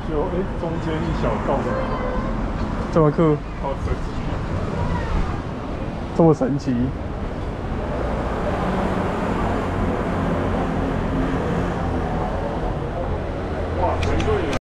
就中间一小洞， 这么酷， 好神奇。 这么神奇。